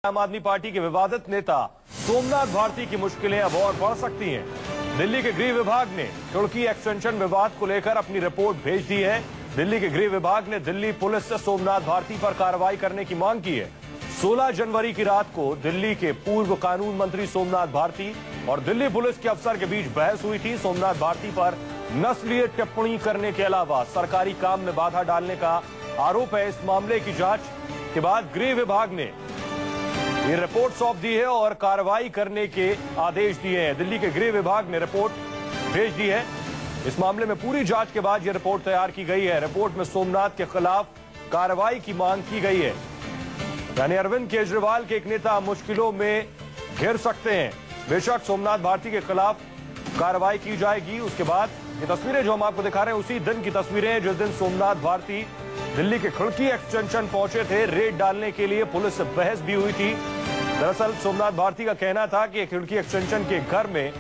आम आदमी पार्टी के विवादित नेता सोमनाथ भारती की मुश्किलें अब और बढ़ सकती हैं। दिल्ली के गृह विभाग ने खिड़की एक्सटेंशन विवाद को लेकर अपनी रिपोर्ट भेज दी है। दिल्ली के गृह विभाग ने दिल्ली पुलिस से सोमनाथ भारती पर कार्रवाई करने की मांग की है। 16 जनवरी की रात को दिल्ली के पूर्व कानून मंत्री सोमनाथ भारती और दिल्ली पुलिस के अफसर के बीच बहस हुई थी। सोमनाथ भारती पर नस्लीय टिप्पणी करने के अलावा सरकारी काम में बाधा डालने का आरोप है। इस मामले की जांच के बाद गृह विभाग ने ये रिपोर्ट सौंप दी है और कार्रवाई करने के आदेश दिए हैं। दिल्ली के गृह विभाग ने रिपोर्ट भेज दी है। इस मामले में पूरी जांच के बाद यह रिपोर्ट तैयार की गई है। रिपोर्ट में सोमनाथ के खिलाफ कार्रवाई की मांग की गई है। यानी अरविंद केजरीवाल के एक नेता मुश्किलों में घिर सकते हैं। बेशक सोमनाथ भारती के खिलाफ कार्रवाई की जाएगी। उसके बाद ये तस्वीरें जो हम आपको दिखा रहे हैं उसी दिन की तस्वीरें हैं जिस दिन सोमनाथ भारती दिल्ली के खिड़की एक्सटेंशन पहुंचे थे। रेड डालने के लिए पुलिस से बहस भी हुई थी। दरअसल सोमनाथ भारती का कहना था कि खिड़की एक्सटेंशन के घर में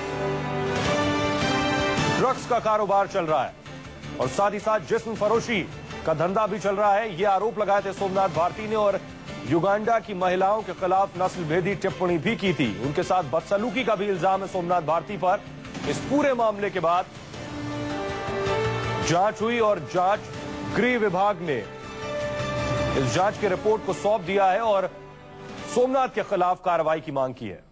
ड्रग्स का कारोबार चल रहा है और साथ ही साथ जिस्म फरोशी का धंधा भी चल रहा है। ये आरोप लगाए थे सोमनाथ भारती ने और युगांडा की महिलाओं के खिलाफ नस्ल भेदी टिप्पणी भी की थी। उनके साथ बदसलूकी का भी इल्जाम है सोमनाथ भारती पर। इस पूरे मामले के बाद जांच हुई और जांच गृह विभाग ने इस जांच के रिपोर्ट को सौंप दिया है और सोमनाथ के खिलाफ कार्रवाई की मांग की है।